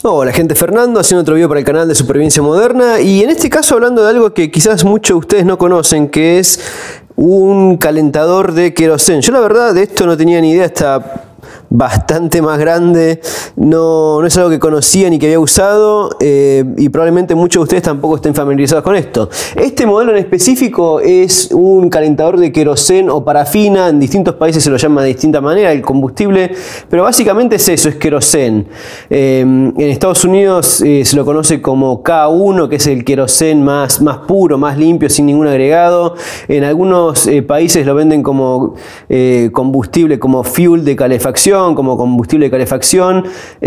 Hola gente, Fernando haciendo otro video para el canal de Supervivencia Moderna, y en este caso hablando de algo que quizás muchos de ustedes no conocen, que es un calentador de queroseno. Yo la verdad de esto no tenía ni idea, está bastante más grande, no es algo que conocía ni que había usado, y probablemente muchos de ustedes tampoco estén familiarizados con esto. Este modelo en específico es un calentador de queroseno o parafina. En distintos países se lo llama de distinta manera el combustible, pero básicamente es eso, es queroseno. En Estados Unidos se lo conoce como K1, que es el queroseno más puro, más limpio, sin ningún agregado. En algunos países lo venden como combustible, como fuel de calefacción, como combustible de calefacción.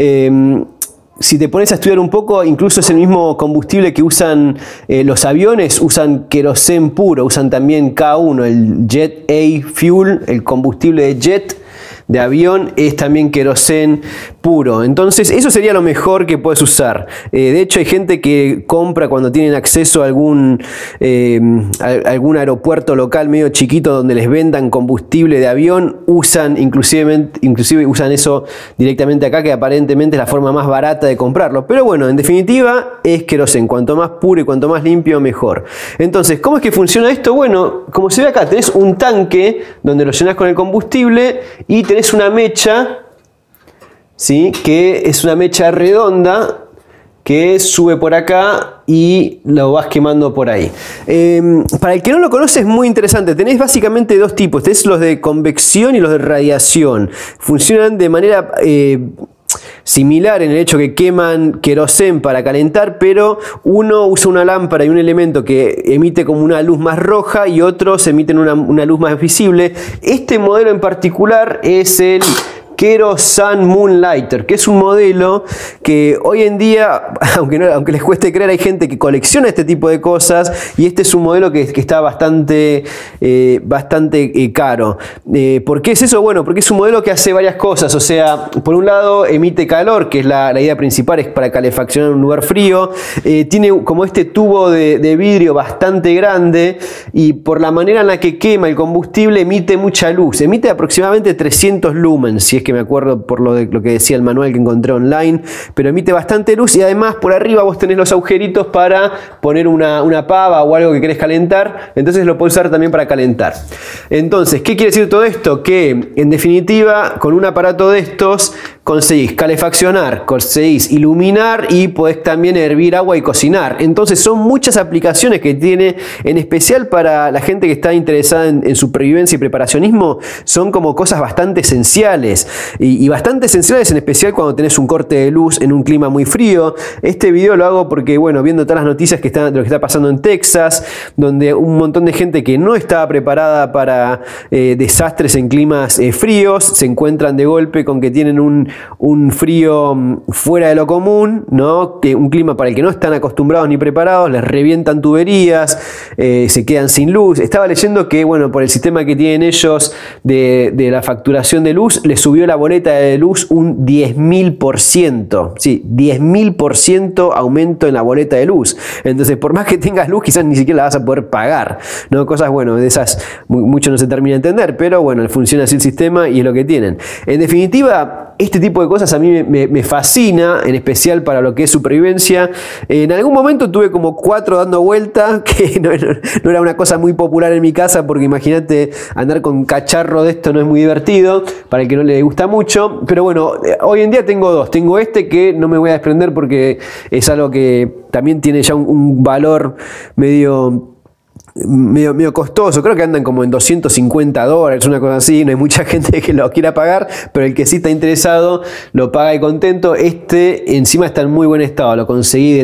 Si te pones a estudiar un poco, incluso es el mismo combustible que usan los aviones, usan queroseno puro, usan también K1, el Jet A Fuel, el combustible de jet de avión es también queroseno puro. Entonces eso sería lo mejor que puedes usar. De hecho hay gente que compra cuando tienen acceso a algún aeropuerto local medio chiquito donde les vendan combustible de avión, usan inclusive usan eso directamente acá, que aparentemente es la forma más barata de comprarlo. Pero bueno, en definitiva es queroseno, cuanto más puro y cuanto más limpio mejor. Entonces, ¿cómo es que funciona esto? Bueno, como se ve acá, tenés un tanque donde lo llenas con el combustible y tenés una mecha, ¿sí? Que es una mecha redonda que sube por acá y lo vas quemando por ahí. Para el que no lo conoce es muy interesante. Tenés básicamente dos tipos. Tenés los de convección y los de radiación. Funcionan de manera similar en el hecho que queman queroseno para calentar, pero uno usa una lámpara y un elemento que emite como una luz más roja y otros emiten una luz más visible. Este modelo en particular es el Kerosun Moonlighter, que es un modelo que hoy en día, aunque les cueste creer, hay gente que colecciona este tipo de cosas, y este es un modelo que está bastante caro. ¿Por qué es eso? Bueno, porque es un modelo que hace varias cosas. O sea, por un lado emite calor, que es la idea principal, es para calefaccionar un lugar frío. Tiene como este tubo de vidrio bastante grande, y por la manera en la que quema el combustible emite mucha luz. Emite aproximadamente 300 lumens, si es que me acuerdo por lo que decía el manual que encontré online, pero emite bastante luz, y además por arriba vos tenés los agujeritos para poner una pava o algo que querés calentar, entonces lo podés usar también para calentar. Entonces, ¿qué quiere decir todo esto? Que en definitiva con un aparato de estos conseguís calefaccionar, conseguís iluminar y podés también hervir agua y cocinar. Entonces son muchas aplicaciones que tiene, en especial para la gente que está interesada en supervivencia y preparacionismo. Son como cosas bastante esenciales, y bastante esenciales en especial cuando tenés un corte de luz en un clima muy frío. Este video lo hago porque, bueno, viendo todas las noticias de lo que está pasando en Texas, donde un montón de gente que no estaba preparada para desastres en climas fríos, se encuentran de golpe con que tienen un frío fuera de lo común, ¿no? Un clima para el que no están acostumbrados ni preparados, les revientan tuberías, se quedan sin luz. Estaba leyendo que, bueno, por el sistema que tienen ellos de la facturación de luz, les subió la boleta de luz un 10.000%. Sí, 10.000% aumento en la boleta de luz. Entonces, por más que tengas luz, quizás ni siquiera la vas a poder pagar, ¿no? Cosas, bueno, de esas mucho no se termina de entender, pero bueno, funciona así el sistema y es lo que tienen. En definitiva, este tipo de cosas a mí me fascina, en especial para lo que es supervivencia. En algún momento tuve como 4 dando vueltas, que no era una cosa muy popular en mi casa, porque imagínate, andar con cacharro de esto no es muy divertido para el que no le gusta mucho. Pero bueno, hoy en día tengo dos. Tengo este que no me voy a desprender porque es algo que también tiene ya un valor medio costoso. Creo que andan como en $250, una cosa así. No hay mucha gente que lo quiera pagar, pero el que sí está interesado lo paga y contento. Este encima está en muy buen estado. Lo conseguí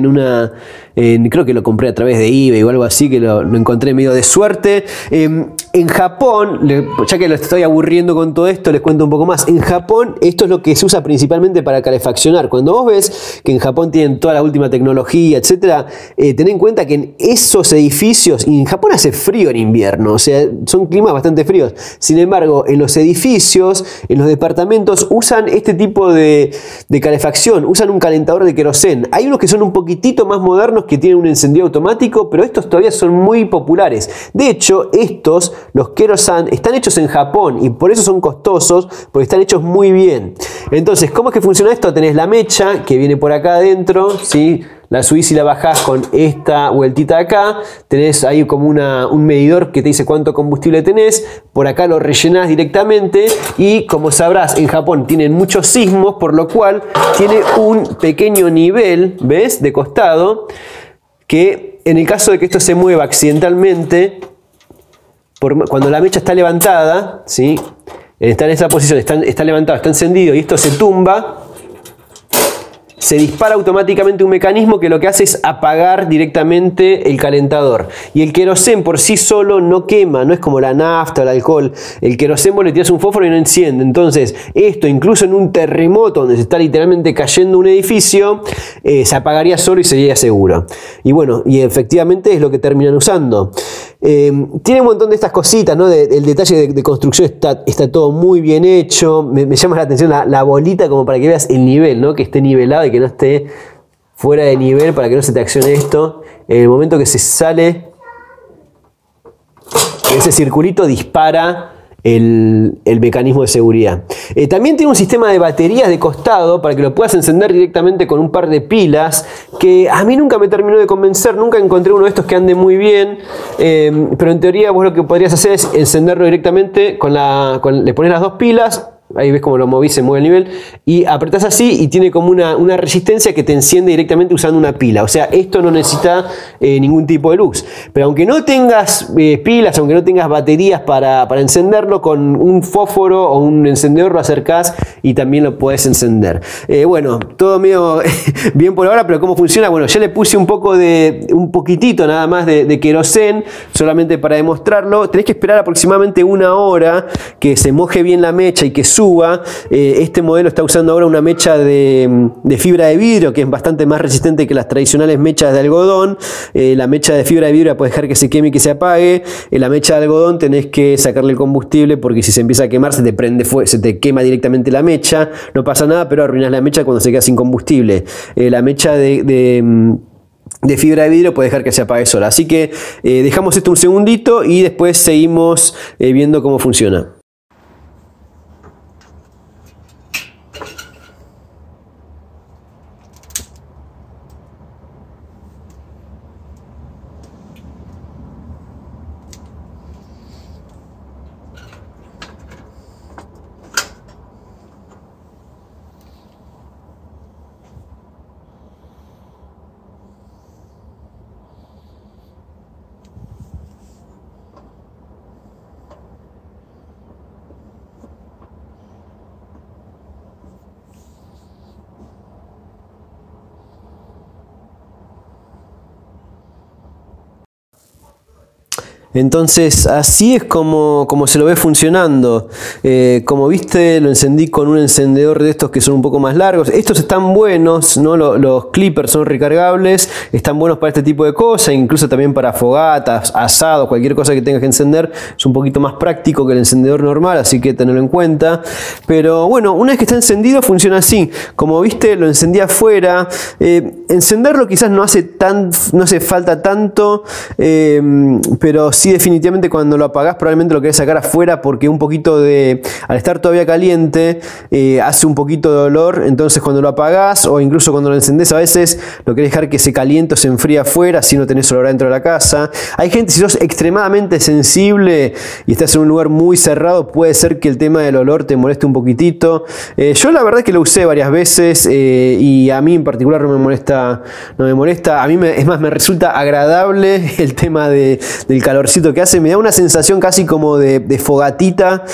creo que lo compré a través de eBay o algo así, que lo encontré medio de suerte. En Japón, ya que lo estoy aburriendo con todo esto, les cuento un poco más. En Japón esto es lo que se usa principalmente para calefaccionar. Cuando vos ves que en Japón tienen toda la última tecnología, etcétera, ten en cuenta que en esos edificios, y en Japón hace frío en invierno, o sea, son climas bastante fríos. Sin embargo, en los edificios, en los departamentos, usan este tipo de calefacción, usan un calentador de queroseno. Hay unos que son un poquitito más modernos, algunos que tienen un encendido automático, pero estos todavía son muy populares. De hecho, estos, los Kerosan, están hechos en Japón y por eso son costosos, porque están hechos muy bien. Entonces, ¿cómo es que funciona esto? Tenés la mecha que viene por acá adentro, ¿sí? La subís y la bajás con esta vueltita de acá. Tenés ahí como un medidor que te dice cuánto combustible tenés. Por acá lo rellenás directamente. Y como sabrás, en Japón tienen muchos sismos, por lo cual tiene un pequeño nivel, ¿ves? De costado. Que en el caso de que esto se mueva accidentalmente, cuando la mecha está levantada, ¿sí? Está en esa posición, está levantado, está encendido y esto se tumba, se dispara automáticamente un mecanismo que lo que hace es apagar directamente el calentador. Y el querosén por sí solo no quema, no es como la nafta o el alcohol. El querosén vos le tirás un fósforo y no enciende. Entonces, esto incluso en un terremoto donde se está literalmente cayendo un edificio, se apagaría solo y sería seguro. Y bueno, y efectivamente es lo que terminan usando. Tiene un montón de estas cositas, ¿no? El detalle de construcción está todo muy bien hecho. Me llama la atención la bolita como para que veas el nivel, ¿no? Que esté nivelado y que no esté fuera de nivel para que no se te accione esto. En el momento que se sale, ese circulito dispara el mecanismo de seguridad. También tiene un sistema de baterías de costado para que lo puedas encender directamente con un par de pilas, que a mí nunca me terminó de convencer, nunca encontré uno de estos que ande muy bien, pero en teoría vos lo que podrías hacer es encenderlo directamente le pones las dos pilas. Ahí ves como lo moví, se mueve el nivel. Y apretás así y tiene como una resistencia que te enciende directamente usando una pila. O sea, esto no necesita ningún tipo de luz. Pero aunque no tengas pilas, aunque no tengas baterías para encenderlo, con un fósforo o un encendedor lo acercás y también lo podés encender. Bueno, todo medio bien por ahora, pero ¿cómo funciona? Bueno, ya le puse un poquitito nada más de querosén, solamente para demostrarlo. Tenés que esperar aproximadamente 1 hora que se moje bien la mecha y que suba. Este modelo está usando ahora una mecha de fibra de vidrio que es bastante más resistente que las tradicionales mechas de algodón. La mecha de fibra de vidrio puede dejar que se queme y que se apague. La mecha de algodón tenés que sacarle el combustible porque si se empieza a quemar se te prende fuego, se te quema directamente la mecha. No pasa nada, pero arruinás la mecha cuando se queda sin combustible. La mecha de fibra de vidrio puede dejar que se apague sola. Así que dejamos esto un segundito y después seguimos viendo cómo funciona. Entonces así es como se lo ve funcionando. Como viste, lo encendí con un encendedor de estos que son un poco más largos. Estos están buenos, ¿no? Los clippers son recargables, están buenos para este tipo de cosas, incluso también para fogatas, asados, cualquier cosa que tengas que encender. Es un poquito más práctico que el encendedor normal, así que tenerlo en cuenta. Pero bueno, una vez que está encendido funciona así. Como viste, lo encendí afuera. Encenderlo quizás no hace falta tanto, pero sí definitivamente cuando lo apagás probablemente lo querés sacar afuera porque al estar todavía caliente hace un poquito de olor. Entonces cuando lo apagás o incluso cuando lo encendés a veces lo querés dejar que se caliente o se enfríe afuera, así no tenés olor dentro de la casa. Hay gente, si sos extremadamente sensible y estás en un lugar muy cerrado, puede ser que el tema del olor te moleste un poquitito. Yo la verdad es que lo usé varias veces y a mí en particular no me molesta. A mí es más, me resulta agradable el tema del calorcito que hace. Me da una sensación casi como de fogatita,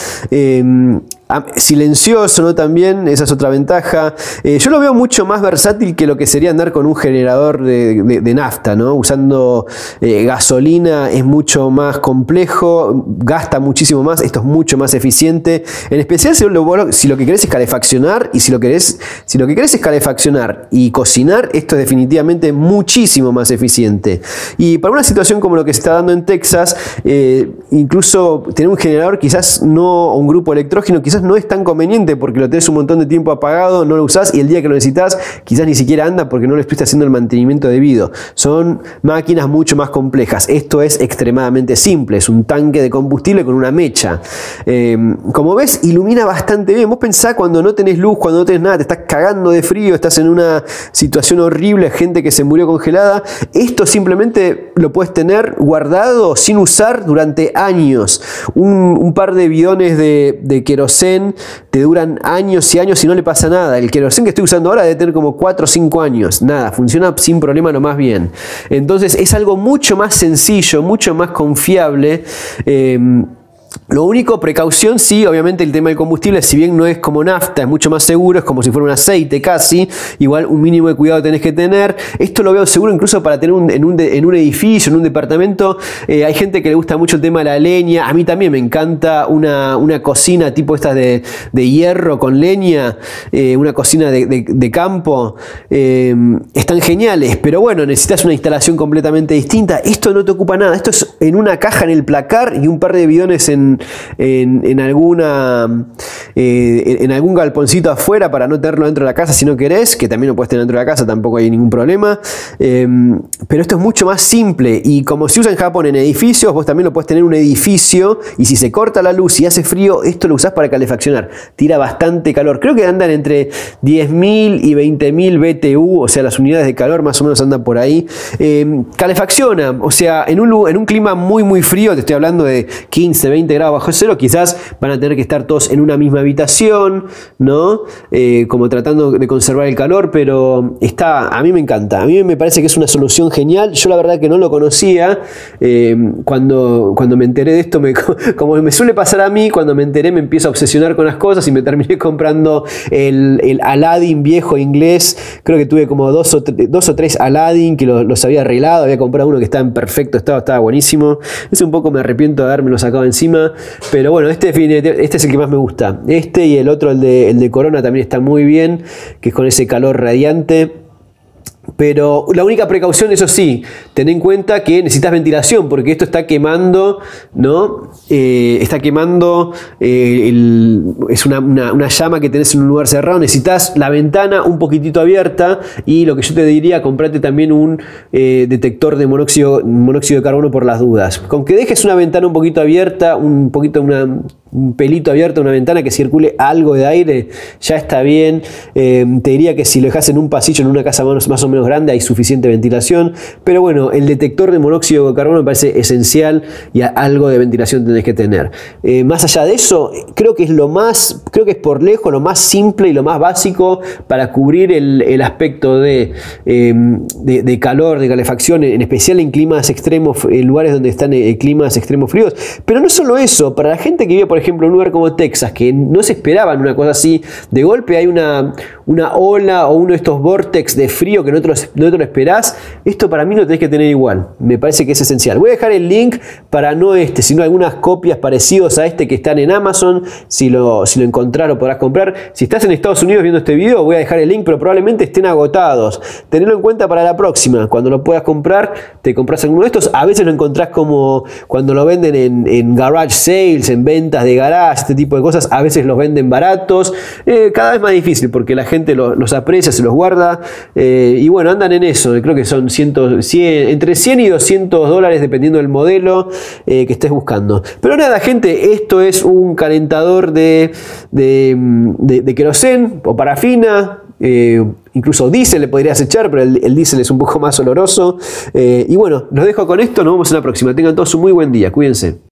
silencioso, ¿no? También, esa es otra ventaja. Yo lo veo mucho más versátil que lo que sería andar con un generador de nafta, ¿no? Usando gasolina es mucho más complejo, gasta muchísimo más, esto es mucho más eficiente, en especial si lo que querés es calefaccionar, y si lo que querés es calefaccionar y cocinar, esto es definitivamente muchísimo más eficiente. Y para una situación como lo que se está dando en Texas, incluso tener un generador quizás no, o un grupo electrógeno quizás quizás no es tan conveniente porque lo tenés un montón de tiempo apagado, no lo usás y el día que lo necesitas quizás ni siquiera anda porque no le estuviste haciendo el mantenimiento debido. Son máquinas mucho más complejas. Esto es extremadamente simple, es un tanque de combustible con una mecha. Como ves, ilumina bastante bien. Vos pensás cuando no tenés luz, cuando no tenés nada, te estás cagando de frío, estás en una situación horrible, gente que se murió congelada. Esto simplemente lo puedes tener guardado sin usar durante años. Un par de bidones de querosén te duran años y años y no le pasa nada. El querosén que estoy usando ahora debe tener como 4 o 5 años. Nada, funciona sin problema lo más bien. Entonces es algo mucho más sencillo, mucho más confiable. Lo único, precaución, sí, obviamente el tema del combustible, si bien no es como nafta, es mucho más seguro, es como si fuera un aceite casi, igual un mínimo de cuidado tenés que tener. Esto lo veo seguro incluso para tener en un edificio, en un departamento. Hay gente que le gusta mucho el tema de la leña, a mí también me encanta una cocina tipo estas de hierro con leña, una cocina de campo, están geniales, pero bueno, necesitas una instalación completamente distinta. Esto no te ocupa nada, esto es en una caja en el placar y un par de bidones en algún galponcito afuera para no tenerlo dentro de la casa si no querés, que también lo puedes tener dentro de la casa, tampoco hay ningún problema. Pero esto es mucho más simple y como se usa en Japón en edificios, vos también lo puedes tener en un edificio y si se corta la luz y hace frío, esto lo usás para calefaccionar. Tira bastante calor. Creo que andan entre 10.000 y 20.000 BTU, o sea, las unidades de calor más o menos andan por ahí. Calefacciona, o sea, en un clima muy frío, te estoy hablando de 15, 20 grados bajo cero, quizás van a tener que estar todos en una misma habitación, ¿no? Como tratando de conservar el calor, pero a mí me encanta, a mí me parece que es una solución genial. Yo la verdad que no lo conocía, cuando me enteré de esto, como me suele pasar a mí, cuando me enteré me empiezo a obsesionar con las cosas y me terminé comprando el Aladdin viejo inglés. Creo que tuve como dos o tres Aladdin que los había arreglado, había comprado uno que estaba en perfecto estado, estaba buenísimo. Ese un poco me arrepiento de haberme lo sacado encima, pero bueno, este es el que más me gusta. Este y el otro, el de Corona, también está muy bien, que es con ese calor radiante. Pero la única precaución, eso sí, ten en cuenta que necesitas ventilación, porque esto está quemando, ¿no? Está quemando, es una llama que tenés en un lugar cerrado. Necesitas la ventana un poquitito abierta y lo que yo te diría, comprate también un detector de monóxido de carbono por las dudas. Con que dejes una ventana un poquito abierta, un pelito abierto, una ventana que circule algo de aire, ya está bien. Te diría que si lo dejas en un pasillo, en una casa más o menos grande, hay suficiente ventilación, pero bueno, el detector de monóxido de carbono me parece esencial y algo de ventilación tenés que tener. Más allá de eso, creo que es por lejos lo más simple y lo más básico para cubrir el aspecto de calor, de calefacción, en especial en climas extremos, en lugares donde están climas extremos fríos. Pero no solo eso, para la gente que vive, por ejemplo, en un lugar como Texas, que no se esperaban una cosa así, de golpe hay una ola o uno de estos vórtex de frío que no te lo esperás, esto para mí lo tenés que tener igual. Me parece que es esencial. Voy a dejar el link para no sino algunas copias parecidas a este que están en Amazon. Si lo encontrás lo podrás comprar. Si estás en Estados Unidos viendo este video, voy a dejar el link, pero probablemente estén agotados. Tenedlo en cuenta para la próxima. Cuando lo puedas comprar, te compras alguno de estos. A veces lo encontrás como cuando lo venden en garage sales, en ventas de garage, este tipo de cosas. A veces los venden baratos. Cada vez más difícil porque la gente los aprecia, se los guarda. Y bueno, andan en eso. Creo que son entre 100 y 200 dólares dependiendo del modelo que estés buscando. Pero nada, gente, esto es un calentador de querosén o parafina. Incluso diésel le podrías echar, pero el diésel es un poco más oloroso. Y bueno, los dejo con esto. Nos vemos en la próxima. Tengan todos un muy buen día. Cuídense.